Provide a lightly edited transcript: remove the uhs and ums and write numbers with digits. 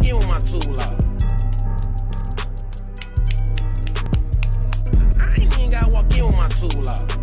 in with my tool out. I ain't even gotta walk in with my tool out.